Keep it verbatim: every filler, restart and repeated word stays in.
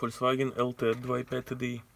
Volkswagen эл тэ два и пять тэ дэ и.